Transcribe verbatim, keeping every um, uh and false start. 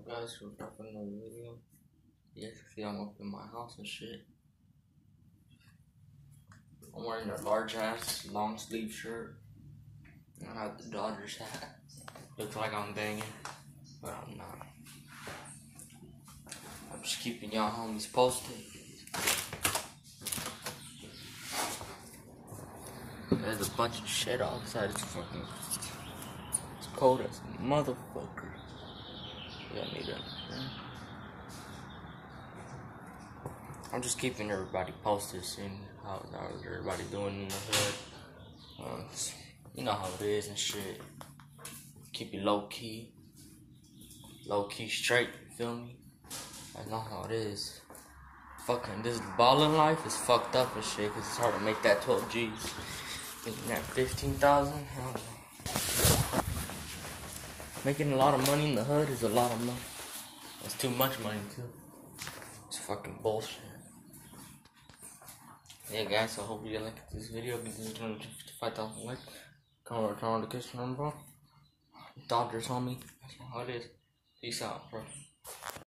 Guys, we're back with another video. Yeah, see, I'm up in my house and shit. I'm wearing a large ass long sleeve shirt. I have the Dodgers hat. Looks like I'm banging, but I'm not. I'm just keeping y'all homies posted. There's a bunch of shit outside. It's fucking. It's cold as a motherfucker. Yeah, I need that. I'm just keeping everybody posted, seeing how, how everybody doing in the hood. Uh, you know how it is and shit. Keep it low key, low key straight. You feel me? That's not how it is. Fucking this balling life is fucked up and shit. Cause it's hard to make that twelve G's. Making that fifteen thousand. Hell no. Making a lot of money in the hood is a lot of money. That's too much money too. It's fucking bullshit. Yeah, guys, so I hope you liked this video. Give this video fifty-five thousand likes. Come on, turn on the kitchen room, bro. Dodgers, homie. That's how it is. Peace out, bro.